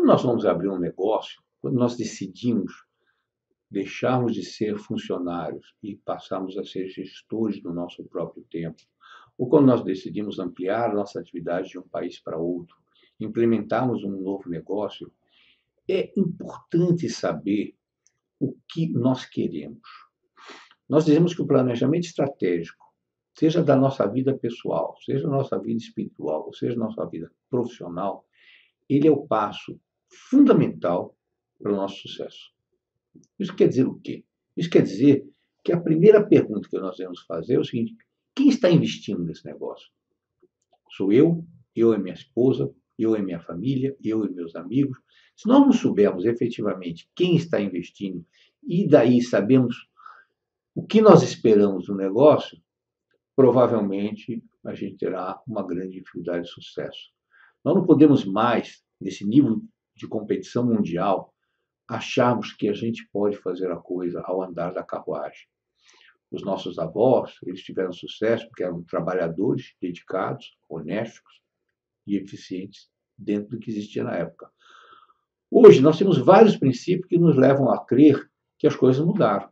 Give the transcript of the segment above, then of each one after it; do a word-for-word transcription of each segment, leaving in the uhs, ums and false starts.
nós vamos abrir um negócio, quando nós decidimos deixarmos de ser funcionários e passarmos a ser gestores do nosso próprio tempo, ou quando nós decidimos ampliar nossa atividade de um país para outro, implementarmos um novo negócio, é importante saber o que nós queremos. Nós dizemos que o planejamento estratégico, seja da nossa vida pessoal, seja da nossa vida espiritual, ou seja da nossa vida profissional, ele é o passo fundamental para o nosso sucesso. Isso quer dizer o quê? Isso quer dizer que a primeira pergunta que nós devemos fazer é o seguinte: quem está investindo nesse negócio? Sou eu, eu e minha esposa, eu e minha família, eu e meus amigos. Se nós não soubermos efetivamente quem está investindo e daí sabemos o que nós esperamos do negócio, provavelmente a gente terá uma grande dificuldade de sucesso. Nós não podemos mais, nesse nível de competição mundial, acharmos que a gente pode fazer a coisa ao andar da carruagem. Os nossos avós, eles tiveram sucesso porque eram trabalhadores, dedicados, honestos e eficientes dentro do que existia na época. Hoje, nós temos vários princípios que nos levam a crer que as coisas mudaram.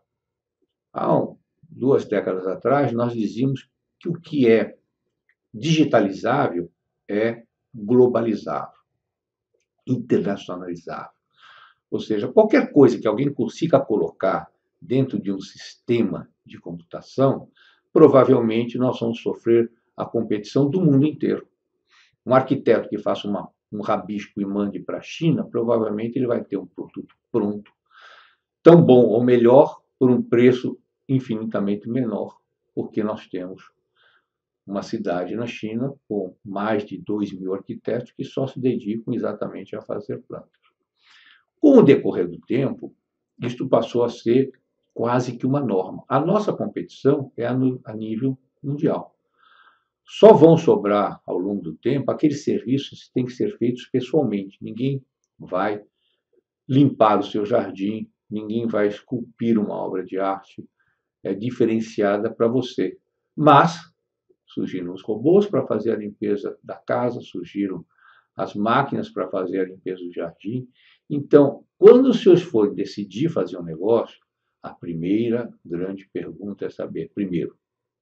Há duas décadas atrás, nós dizíamos que o que é digitalizável é globalizável, internacionalizável. Ou seja, qualquer coisa que alguém consiga colocar dentro de um sistema de computação, provavelmente nós vamos sofrer a competição do mundo inteiro. Um arquiteto que faça uma, um rabisco e mande para a China, provavelmente ele vai ter um produto pronto, tão bom ou melhor, por um preço infinitamente menor, porque nós temos uma cidade na China com mais de dois mil arquitetos que só se dedicam exatamente a fazer plantas. Com o decorrer do tempo, isto passou a ser quase que uma norma. A nossa competição é a nível mundial. Só vão sobrar, ao longo do tempo, aqueles serviços que têm que ser feitos pessoalmente. Ninguém vai limpar o seu jardim, ninguém vai esculpir uma obra de arte é, diferenciada para você. Mas surgiram os robôs para fazer a limpeza da casa, surgiram as máquinas para fazer a limpeza do jardim. Então, quando os senhores forem decidir fazer um negócio, a primeira grande pergunta é saber, primeiro,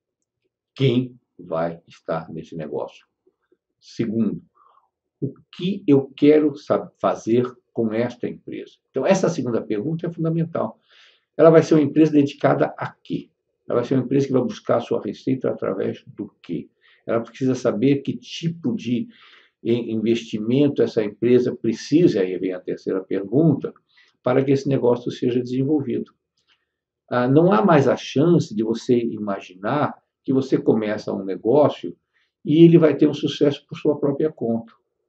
quem vai estar nesse negócio? Segundo, o que eu quero fazer com esta empresa? Então, essa segunda pergunta é fundamental. Ela vai ser uma empresa dedicada a quê? Ela vai ser uma empresa que vai buscar a sua receita através do quê? Ela precisa saber que tipo de investimento essa empresa precisa, aí vem a terceira pergunta, para que esse negócio seja desenvolvido. Ah, não há mais a chance de você imaginar que você começa um negócio e ele vai ter um sucesso por sua própria conta.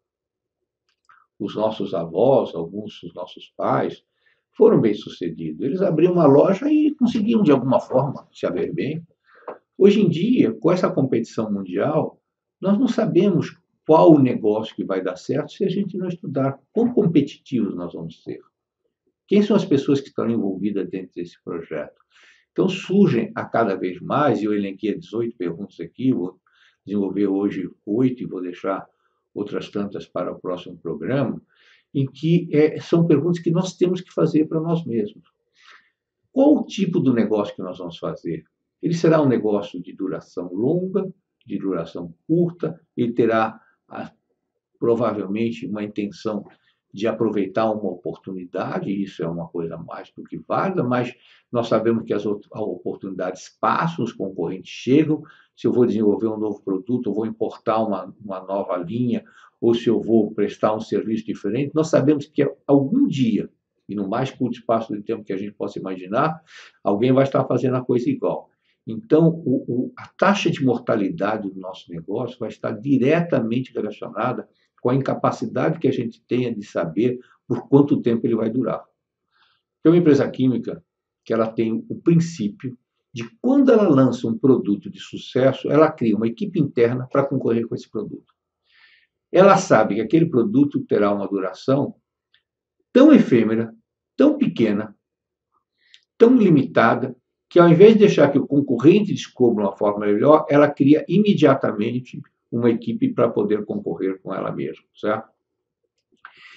Os nossos avós, alguns dos nossos pais, foram bem-sucedidos. Eles abriam uma loja e conseguiam, de alguma forma, se haver bem. Hoje em dia, com essa competição mundial, nós não sabemos qual o negócio que vai dar certo se a gente não estudar quão competitivos nós vamos ser. Quem são as pessoas que estão envolvidas dentro desse projeto? Então, surgem a cada vez mais, e eu elenquei dezoito perguntas aqui, vou desenvolver hoje oito e vou deixar outras tantas para o próximo programa, em que é, são perguntas que nós temos que fazer para nós mesmos. Qual o tipo do negócio que nós vamos fazer? Ele será um negócio de duração longa, de duração curta, ele terá ah, provavelmente uma intenção de aproveitar uma oportunidade, e isso é uma coisa mais do que válida, mas nós sabemos que as oportunidades passam, os concorrentes chegam. Se eu vou desenvolver um novo produto, eu vou importar uma, uma nova linha, ou se eu vou prestar um serviço diferente, nós sabemos que algum dia, e no mais curto espaço de tempo que a gente possa imaginar, alguém vai estar fazendo a coisa igual. Então, o, o, a taxa de mortalidade do nosso negócio vai estar diretamente relacionada com a incapacidade que a gente tenha de saber por quanto tempo ele vai durar. Tem uma empresa química que ela tem o princípio de, quando ela lança um produto de sucesso, ela cria uma equipe interna para concorrer com esse produto. Ela sabe que aquele produto terá uma duração tão efêmera, tão pequena, tão limitada, que ao invés de deixar que o concorrente descubra uma forma melhor, ela cria imediatamente uma equipe para poder concorrer com ela mesma, certo?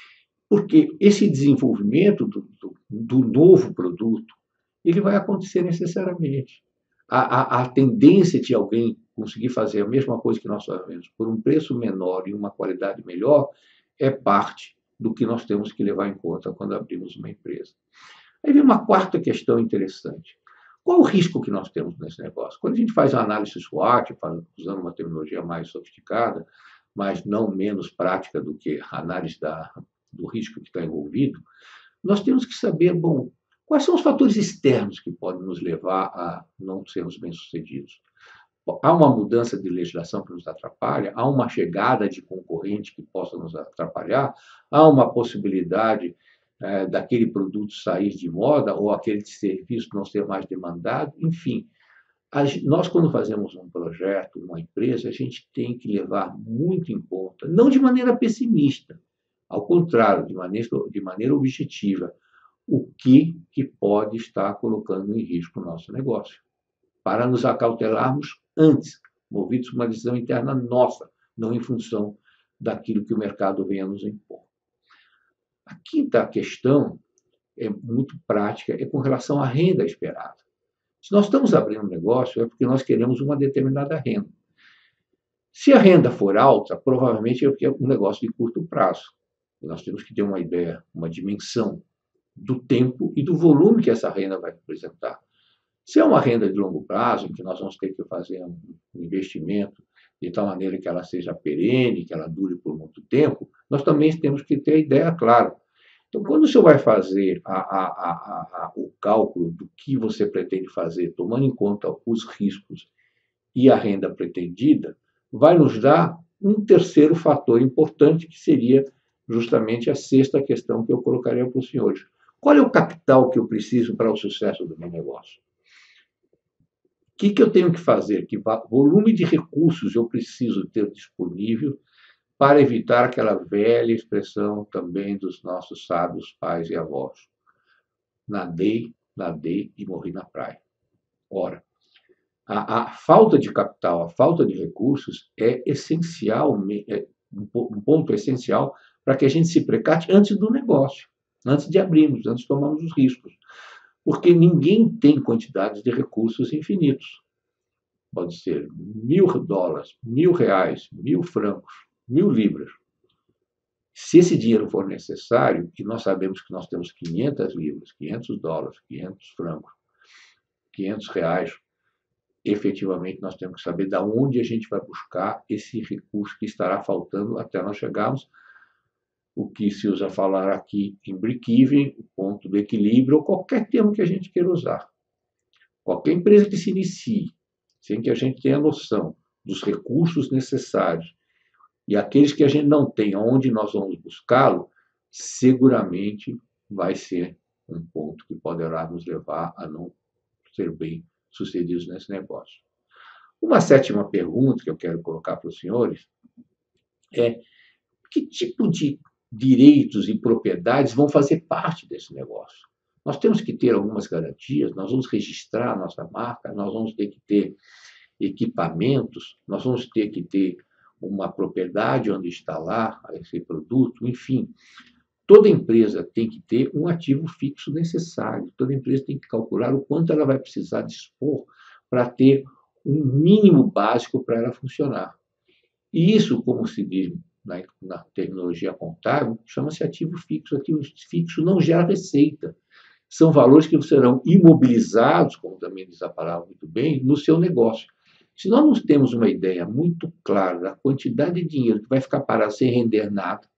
Porque esse desenvolvimento do, do, do novo produto, ele vai acontecer necessariamente. A, a, a tendência de alguém conseguir fazer a mesma coisa que nós fazemos por um preço menor e uma qualidade melhor é parte do que nós temos que levar em conta quando abrimos uma empresa. Aí vem uma quarta questão interessante. Qual o risco que nós temos nesse negócio? Quando a gente faz uma análise SWOT, usando uma terminologia mais sofisticada, mas não menos prática do que a análise da, do risco que está envolvido, nós temos que saber, bom, quais são os fatores externos que podem nos levar a não sermos bem-sucedidos. Há uma mudança de legislação que nos atrapalha, há uma chegada de concorrente que possa nos atrapalhar, há uma possibilidade é, daquele produto sair de moda ou aquele serviço não ser mais demandado, enfim. A, nós, quando fazemos um projeto, uma empresa, a gente tem que levar muito em conta, não de maneira pessimista, ao contrário, de maneira, de maneira objetiva, o que, que pode estar colocando em risco o nosso negócio, para nos acautelarmos antes, movidos por uma decisão interna nossa, não em função daquilo que o mercado venha nos impor. A quinta questão é muito prática, é com relação à renda esperada. Se nós estamos abrindo um negócio, é porque nós queremos uma determinada renda. Se a renda for alta, provavelmente é porque é um negócio de curto prazo. Nós temos que ter uma ideia, uma dimensão do tempo e do volume que essa renda vai representar. Se é uma renda de longo prazo, em que nós vamos ter que fazer um investimento de tal maneira que ela seja perene, que ela dure por muito tempo, nós também temos que ter a ideia clara. Então, quando o senhor vai fazer a, a, a, a, o cálculo do que você pretende fazer, tomando em conta os riscos e a renda pretendida, vai nos dar um terceiro fator importante, que seria justamente a sexta questão que eu colocaria para os senhores. Qual é o capital que eu preciso para o sucesso do meu negócio? O que, que eu tenho que fazer? Que volume de recursos eu preciso ter disponível para evitar aquela velha expressão também dos nossos sábios pais e avós? Nadei, nadei e morri na praia. Ora, a, a falta de capital, a falta de recursos é essencial, é um ponto essencial para que a gente se precate antes do negócio, antes de abrirmos, antes de tomarmos os riscos. Porque ninguém tem quantidades de recursos infinitos. Pode ser mil dólares, mil reais, mil francos, mil libras. Se esse dinheiro for necessário, e nós sabemos que nós temos quinhentas libras, quinhentos dólares, quinhentos francos, quinhentos reais, efetivamente nós temos que saber de onde a gente vai buscar esse recurso que estará faltando até nós chegarmos o que se usa falar aqui em break-even, o ponto do equilíbrio, ou qualquer termo que a gente queira usar. Qualquer empresa que se inicie, sem que a gente tenha noção dos recursos necessários e aqueles que a gente não tem, onde nós vamos buscá-lo, seguramente vai ser um ponto que poderá nos levar a não ser bem sucedidos nesse negócio. Uma sétima pergunta que eu quero colocar para os senhores é: que tipo de direitos e propriedades vão fazer parte desse negócio? Nós temos que ter algumas garantias, nós vamos registrar a nossa marca, nós vamos ter que ter equipamentos, nós vamos ter que ter uma propriedade onde instalar esse produto, enfim. Toda empresa tem que ter um ativo fixo necessário, toda empresa tem que calcular o quanto ela vai precisar dispor para ter um mínimo básico para ela funcionar. E isso, como se diz na, na terminologia contábil, chama-se ativo fixo. Ativo fixo não gera receita. São valores que serão imobilizados, como também diz a palavra muito bem, no seu negócio. Se nós não temos uma ideia muito clara da quantidade de dinheiro que vai ficar parado sem render nada,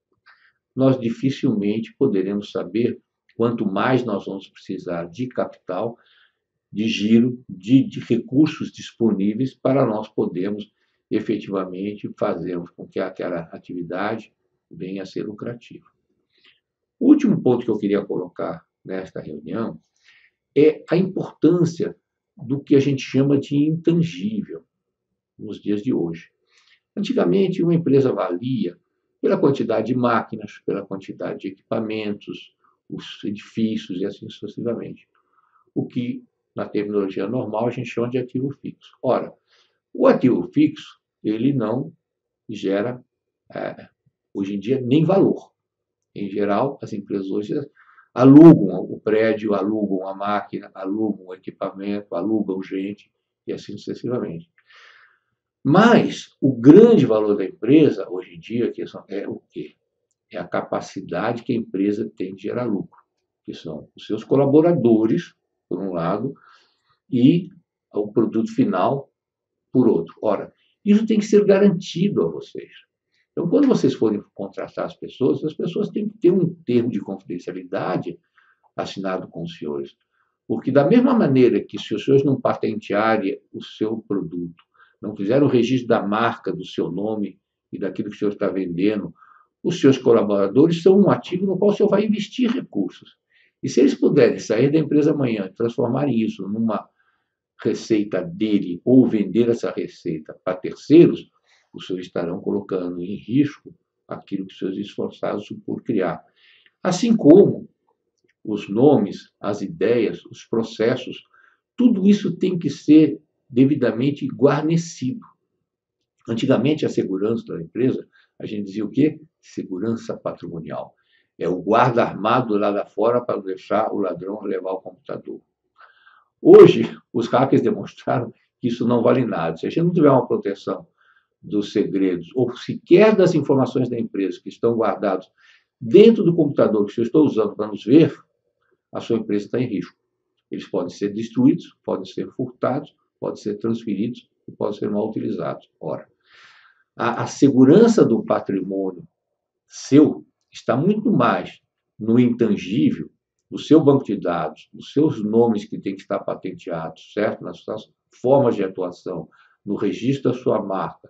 nós dificilmente poderemos saber quanto mais nós vamos precisar de capital, de giro, de, de recursos disponíveis para nós podermos efetivamente fazermos com que aquela atividade venha a ser lucrativa. O último ponto que eu queria colocar nesta reunião é a importância do que a gente chama de intangível nos dias de hoje. Antigamente, uma empresa valia pela quantidade de máquinas, pela quantidade de equipamentos, os edifícios e assim sucessivamente. O que, na terminologia normal, a gente chama de ativo fixo. Ora, o ativo fixo, ele não gera, é, hoje em dia, nem valor. Em geral, as empresas hoje alugam o prédio, alugam a máquina, alugam o equipamento, alugam gente e assim sucessivamente. Mas o grande valor da empresa, hoje em dia, é o quê? É a capacidade que a empresa tem de gerar lucro, que são os seus colaboradores, por um lado, e o produto final, por outro. Ora, isso tem que ser garantido a vocês. Então, quando vocês forem contratar as pessoas, as pessoas têm que ter um termo de confidencialidade assinado com os senhores. Porque, da mesma maneira que se os senhores não patentearem o seu produto, não fizeram o registro da marca, do seu nome e daquilo que o senhor está vendendo, os seus colaboradores são um ativo no qual o senhor vai investir recursos. E se eles puderem sair da empresa amanhã e transformarem isso numa receita dele ou vender essa receita para terceiros, os senhores estarão colocando em risco aquilo que os senhores esforçaram por criar. Assim como os nomes, as ideias, os processos, tudo isso tem que ser devidamente guarnecido. Antigamente, a segurança da empresa, a gente dizia o quê? Segurança patrimonial. É o guarda armado lá da fora para não deixar o ladrão levar o computador. Hoje, os hackers demonstraram que isso não vale nada. Se a gente não tiver uma proteção dos segredos, ou sequer das informações da empresa que estão guardados dentro do computador que eu estou usando para nos ver, a sua empresa está em risco. Eles podem ser destruídos, podem ser furtados, podem ser transferidos e podem ser mal utilizados. Ora, a, a segurança do patrimônio seu está muito mais no intangível, no seu banco de dados, nos seus nomes que têm que estar patenteados, certo? Nas suas formas de atuação, no registro da sua marca,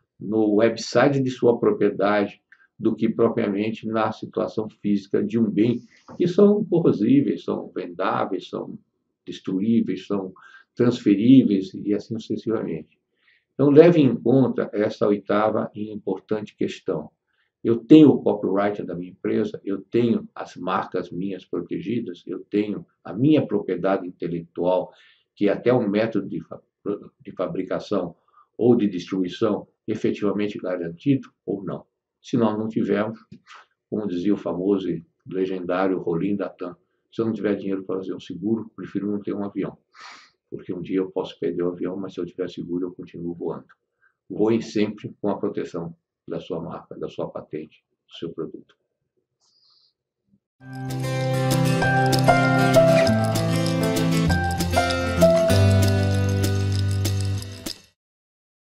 no website de sua propriedade, do que propriamente na situação física de um bem, que são corrosíveis, são vendáveis, são destruíveis, são transferíveis e assim sucessivamente. Então, leve em conta essa oitava e importante questão. Eu tenho o copyright da minha empresa, eu tenho as marcas minhas protegidas, eu tenho a minha propriedade intelectual, que é até um método de, fa de fabricação ou de distribuição efetivamente garantido ou não. Se nós não tivermos, como dizia o famoso e legendário Rolim Datan, se eu não tiver dinheiro para fazer um seguro, prefiro não ter um avião. Porque um dia eu posso perder o avião, mas se eu tiver seguro, eu continuo voando. Voem sempre com a proteção da sua marca, da sua patente, do seu produto.